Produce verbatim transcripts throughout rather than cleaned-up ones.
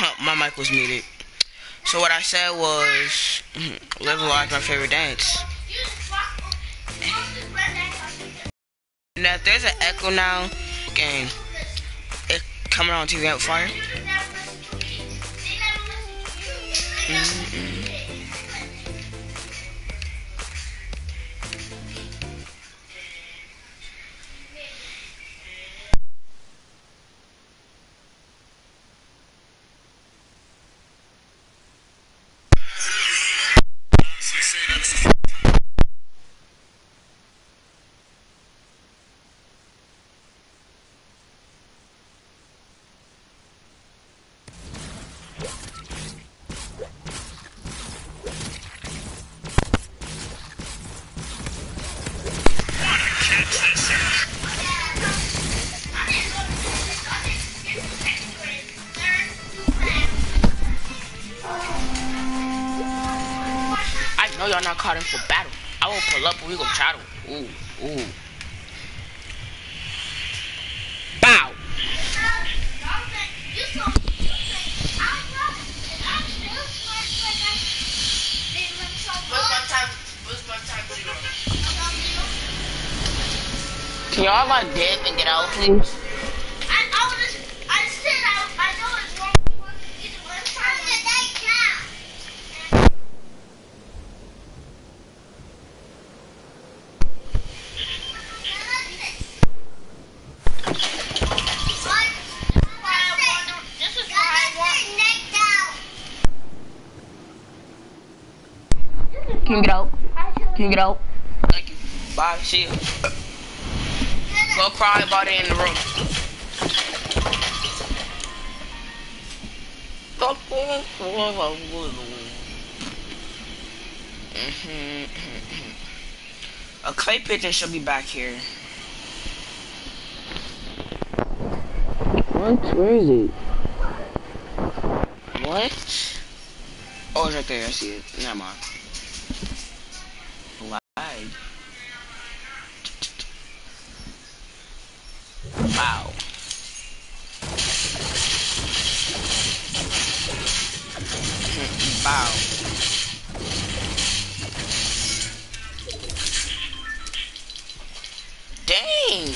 My mic was muted. So what I said was, Live a Life, my favorite dance. And if there's an echo now, and it coming on T V Amplifier. Mm-mm. No, y'all not caught in for battle. I will pull up and we go chattle. Ooh, ooh. Bow. Can y'all like dip and get out, please? Can you get out? Can you get out? Thank you. Bye. See you. Go cry about it in the room. A clay pigeon should be back here. What? Where is it? What? Oh, it's right there. I see it. Never mind. Wow. Wow. Dang.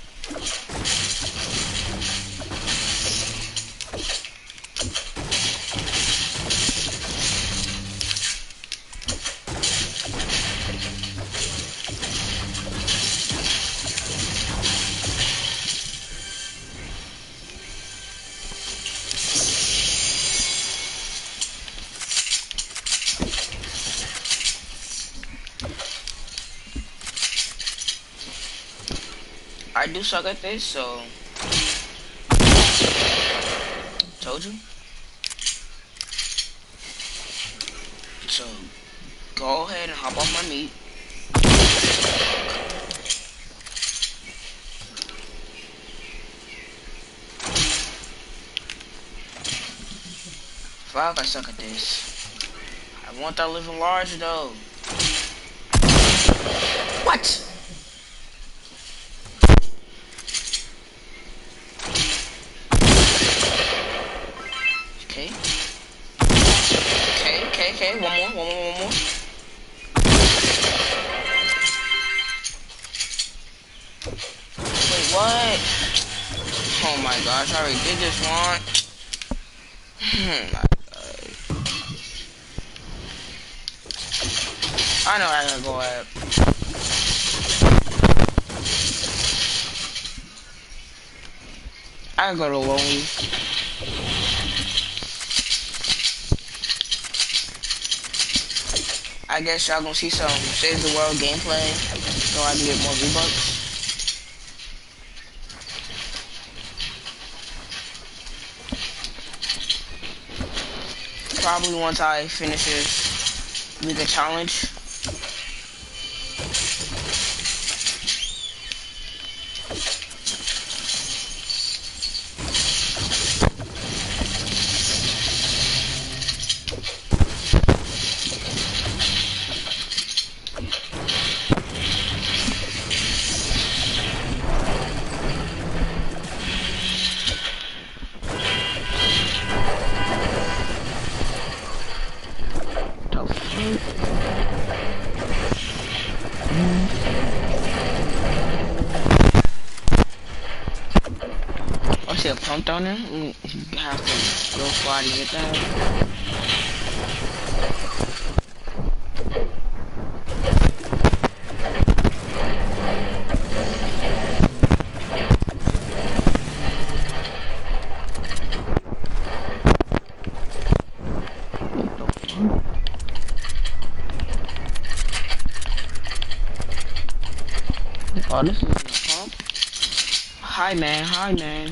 I do suck at this, so told you. So go ahead and hop off my meat. Fuck, I suck at this. I want that living large though. What? Okay. Okay, okay, okay. One more, one more, one more. Wait, what? Oh my gosh, I already did this one. Oh my god. I know I gotta go at. I gotta go to Lonely. I guess y'all gonna see some Save the World gameplay so I can get more V-Bucks. Probably once I finish this League of Challenge. see a pump down there? You have to go far to get that. Oh, this is a pump. Hi, man. Hi, man.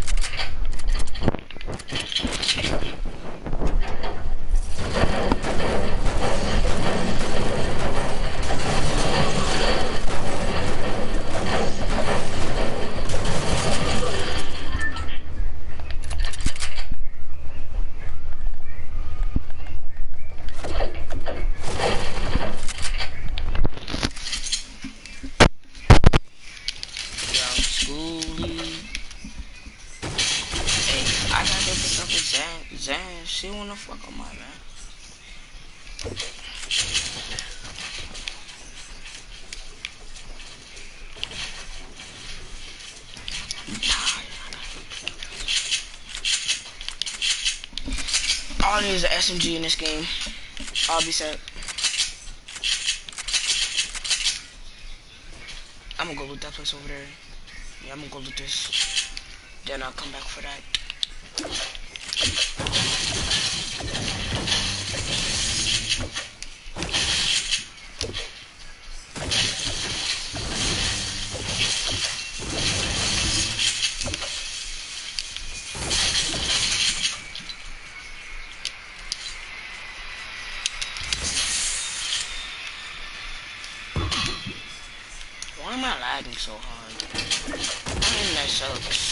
She wanna fuck on my man. All I need is an S M G in this game. I'll be set. I'm gonna go loot that place over there. Yeah, I'm gonna go loot this. Then I'll come back for that. Why am I lagging so hard? I mean, that sucks.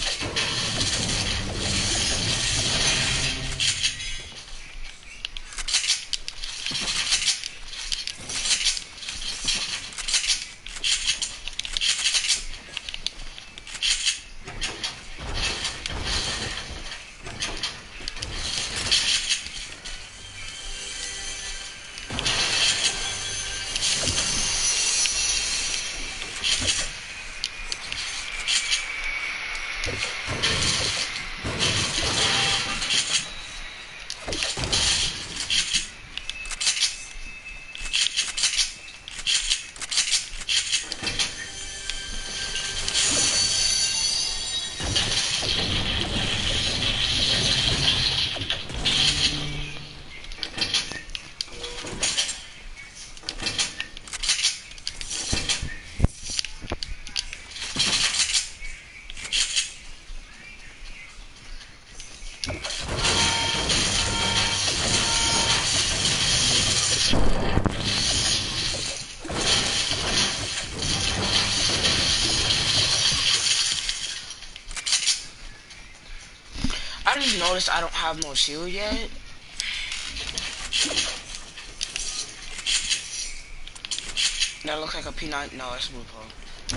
I just noticed I don't have no shield yet. That looks like a P nine. No, it's a blue pole.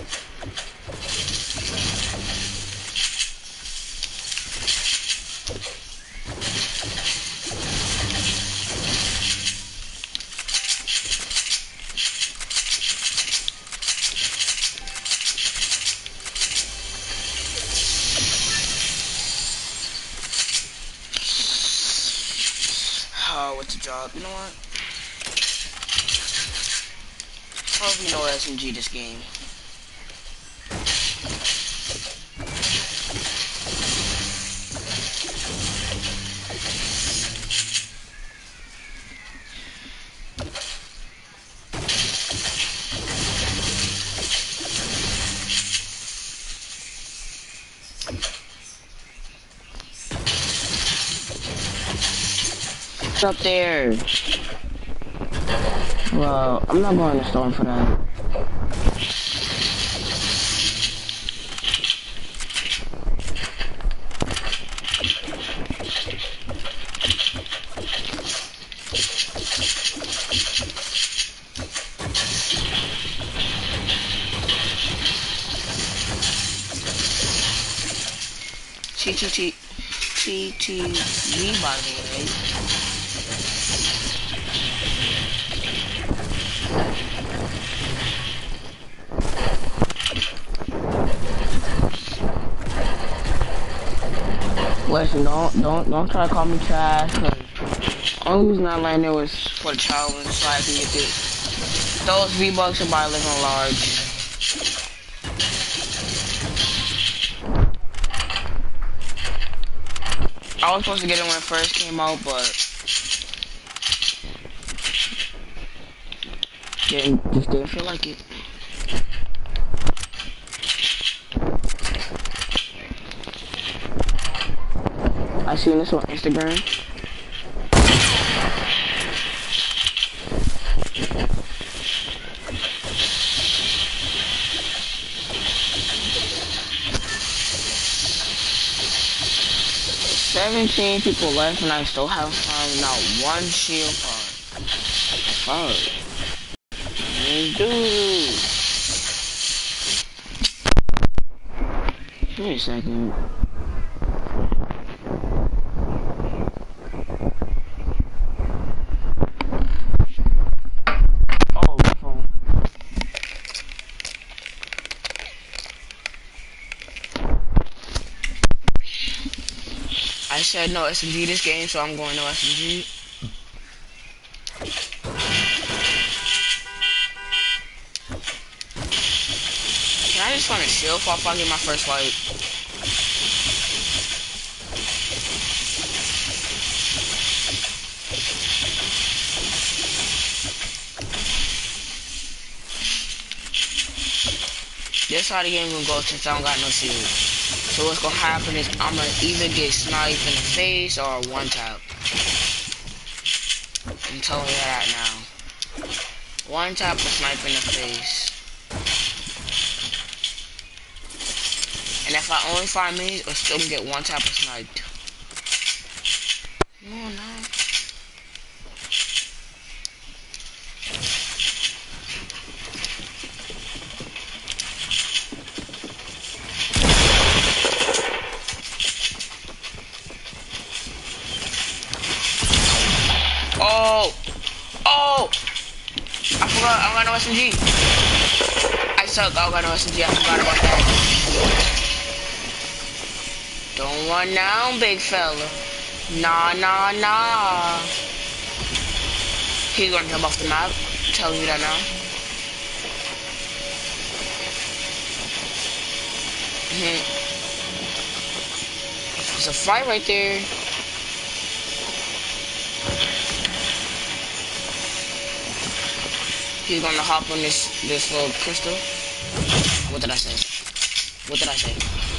Oh, what's the job? You know what? Probably no S M G this game. Up there. Well, I'm not going to storm for that. T T T T T V by the way. Listen, don't don't don't try to call me trash. Cause only reason I landed was for the challenge, so I can get this. Those V bucks and buy living large. I was supposed to get it when it first came out, but didn't just didn't feel like it. I seen this on Instagram. Seventeen people left, and I still haven't found not one shield card. Fuck. Dude. Wait a second. Oh, my phone. I said no S M G this game, so I'm going no S M G. Can I just find a shield if I get my first fight? This how the game gonna go since I don't got no shield. So what's gonna happen is I'm gonna either get sniped in the face or one tap. I'm telling you that now. One tap or snipe in the face. And if I only find minis, I'll still get one tap or sniped. No, no. Oh! Oh! I forgot, I got no S M G. I suck, I got no S M G, I forgot about that. Don't run down, big fella. Nah, nah, nah. He's gonna jump off the map. Tell you that now. Mm-hmm. There's a fight right there. He's gonna hop on this this little crystal. What did I say? What did I say?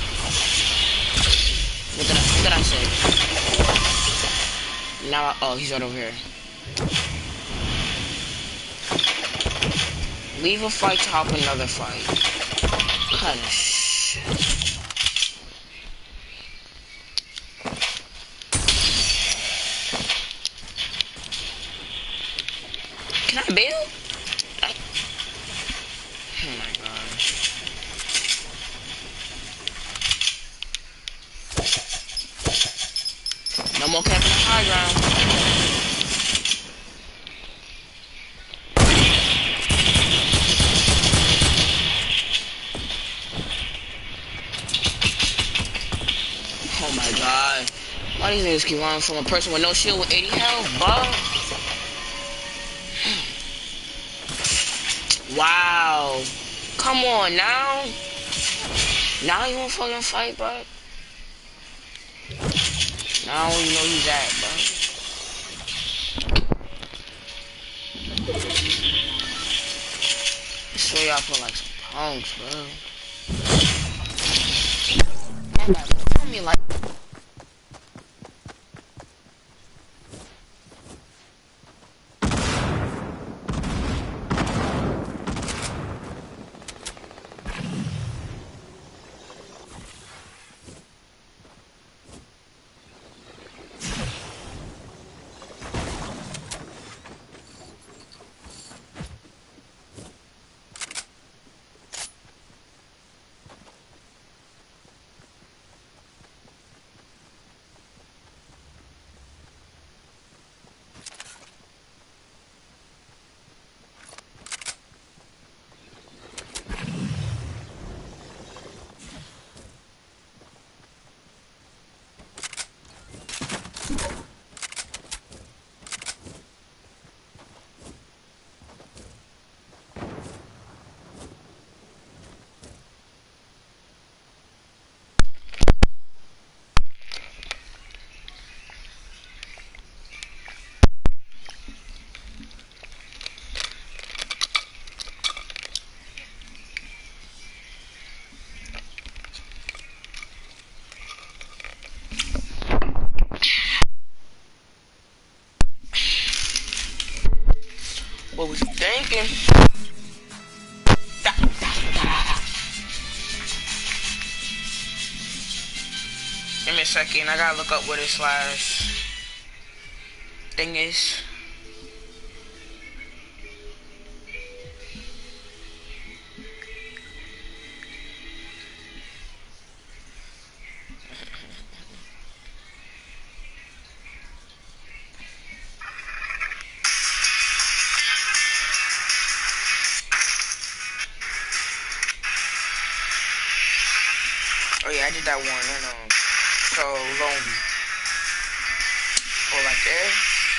What did I what did I say? Now I, oh, he's right over here. Leave a fight to hop another fight. Kind of shit. Can I bail? I, oh my god. No more camping on high ground. Oh my god. Why these niggas keep running from a person with no shield with eighty health, bro? Wow. Come on now. Now you wanna fucking fight, bro? Now you know who's at, bro. I swear y'all feel like some punks, bro. Tell me like thinking. Da, da, da, da. Give me a second. I gotta look up what this last thing is. Oh yeah, I did that one. And um, so lonely. Go like there.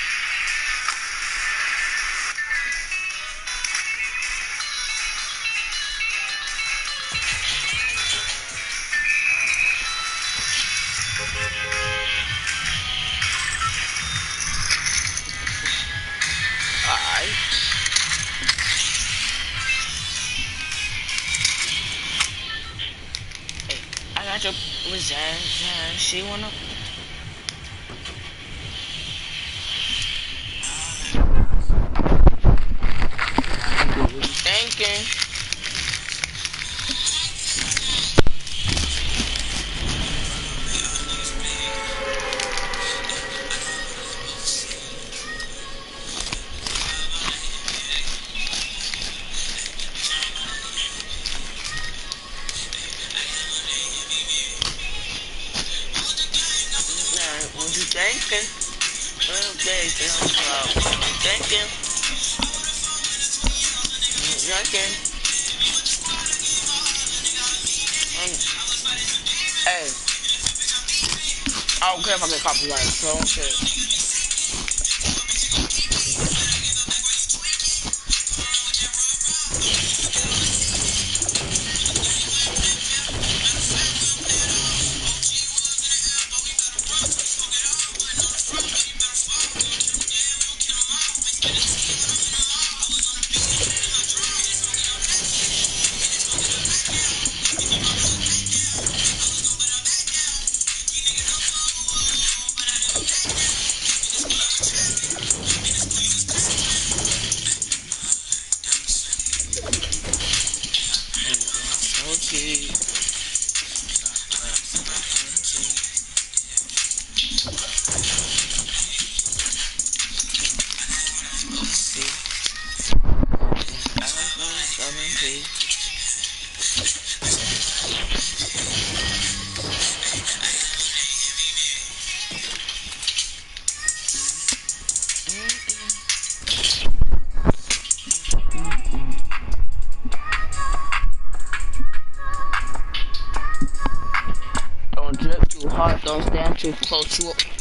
Alright. Hey, I got your was that, that she wanna what you thinking? Nah, what you thinking? What you thinking? What you thinking? What you thinking? Um, hey, I don't care if I get copyrighted, so I don't care. Okay. Don't drip too hard, don't stand too close to it.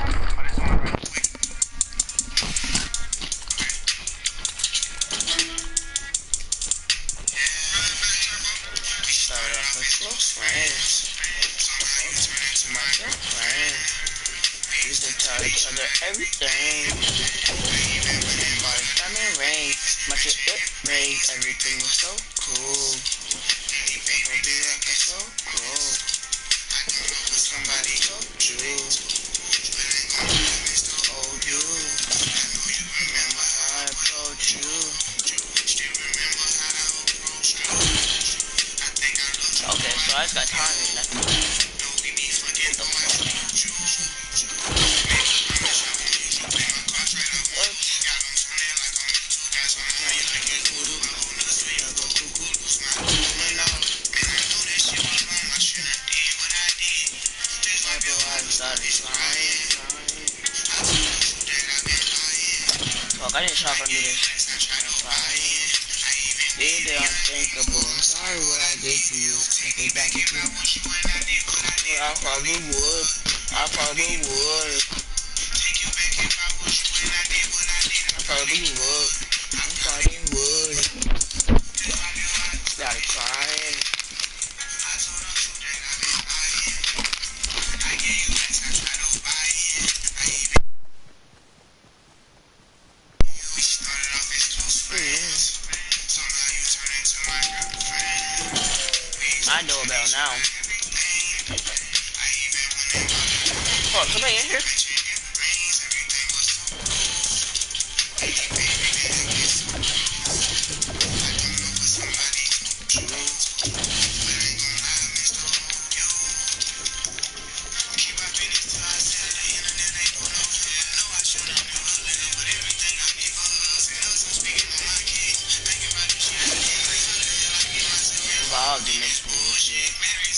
Started off as close friends, to my girlfriend. We used to tell each other everything. Body diamond ring, my shit it raised, everything was so cool. People be like it's so cool. Somebody told you, oh you, remember how I told you. Okay, so I just got time. That's what the fuck? Fuck, I didn't try to do this. Did the unthinkable. I'm sorry what I did to you. Take it back into well, I probably would. I probably would. I probably would. I probably would. Started crying. My doorbell now. Oh, somebody in here? do this bullshit.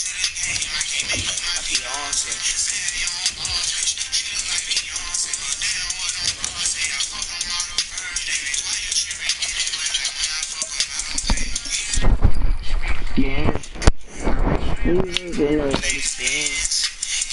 I Beyonce. Yeah. You know, ladies dance.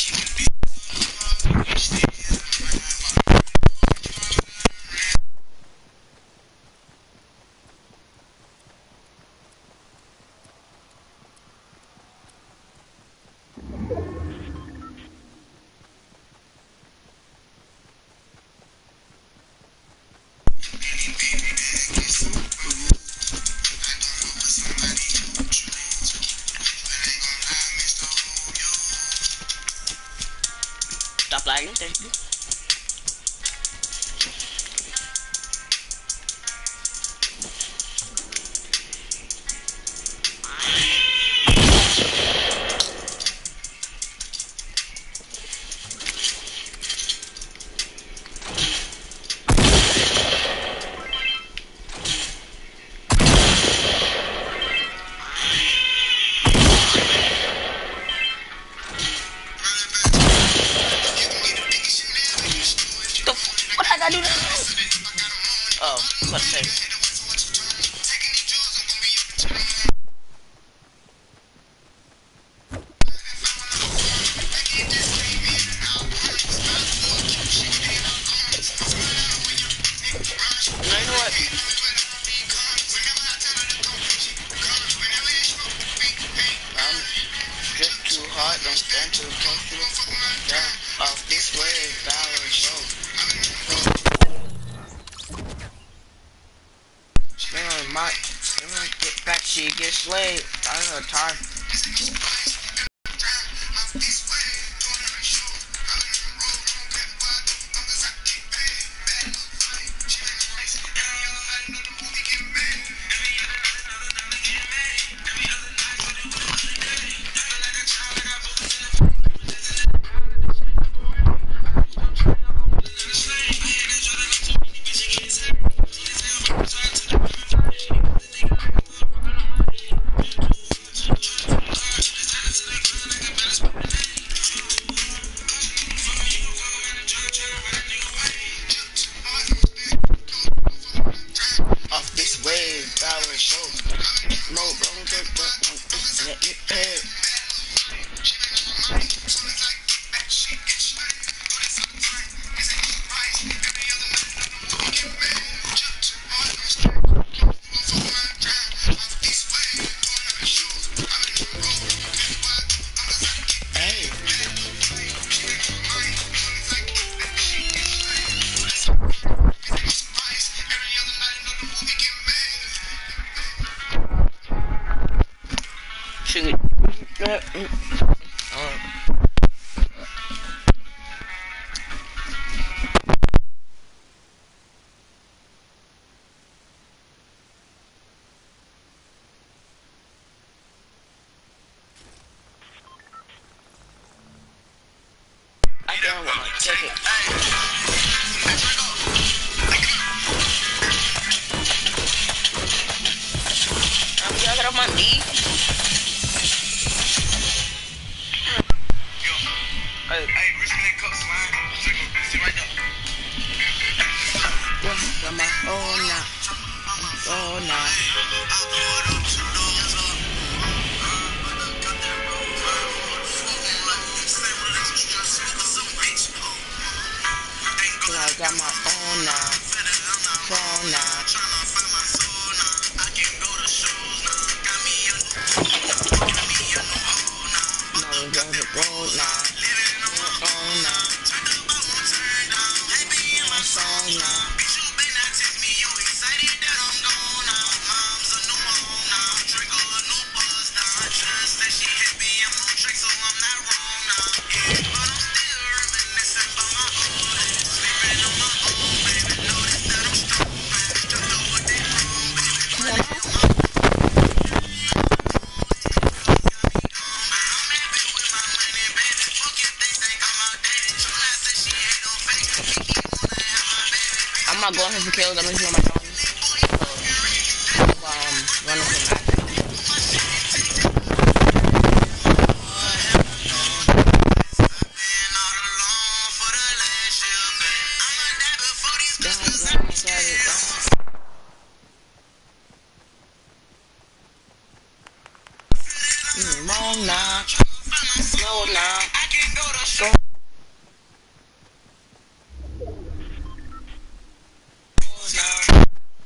Stop lagging, thank you. What I gotta do that? Oh, let's say. You know what? I'm just too hot, don't stand too close to it. Yeah, off this way, balance show. Man, my, get back, she gets late. I don't have time. Off this way, balance show. No, don't get that. Let me pay. Hey. Shoot. Uh, I don't want my ticket. I'm gonna get off my knee. Hey, hey, reach me that cup, slime. Sit right there. Got my phone now. Phone now. I got my phone now. Phone now. Now we go to the road now. Oh now. My phone now. I'm not going for kills, I'm just on my phone. So, um, running for match. Wrong now. No now. Go now.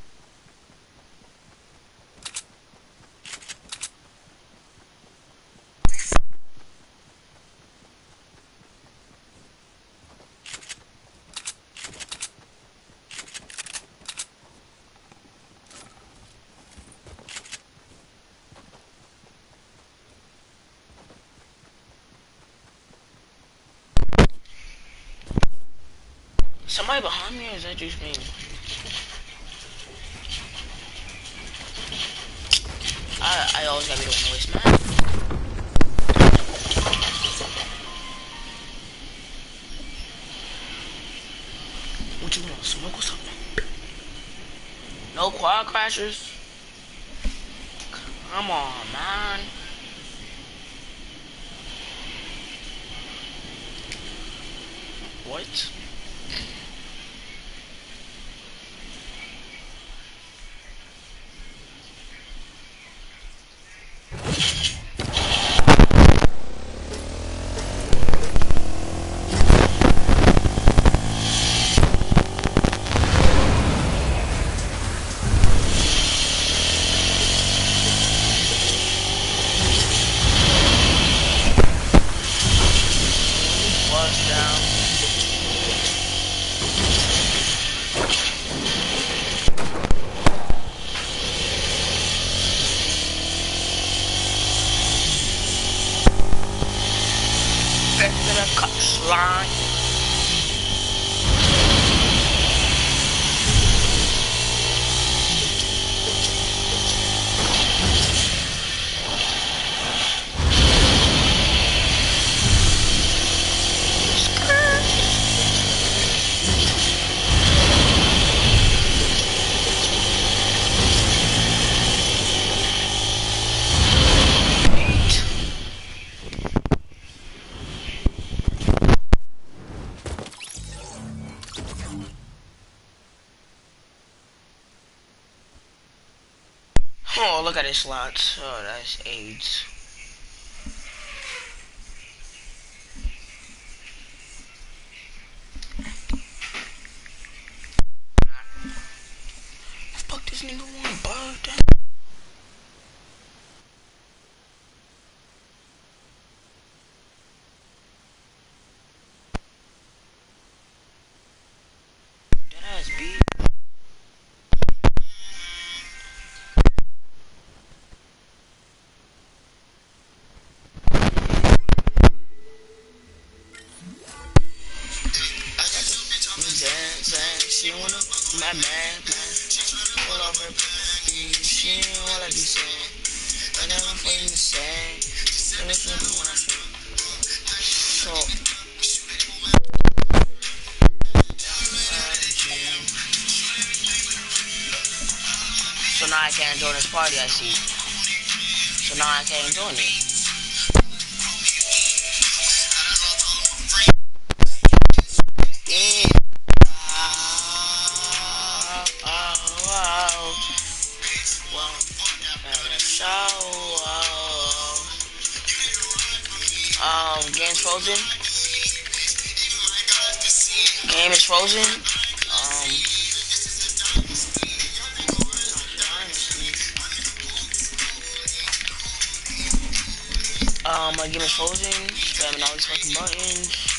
Somebody behind me, or is that just me? I I always gotta be the one to waste mine. What you want? Smoke or something? No quad crashers? Come on, man. What? Bust down. Back to the cut slime. Oh, look at this slot. Oh, that's AIDS. Fuck this nigga one, bro. That ass beat. Dance, dance, she wanna, my man, man. Pull off her baby, she ain't wanna be saying. I never fucking the same. And it's not when I shoot. So, so now I can't join this party, I see. So now I can't join it. Um, game's frozen. Game is frozen. Um, um, my game is frozen. Spamming all these fucking buttons.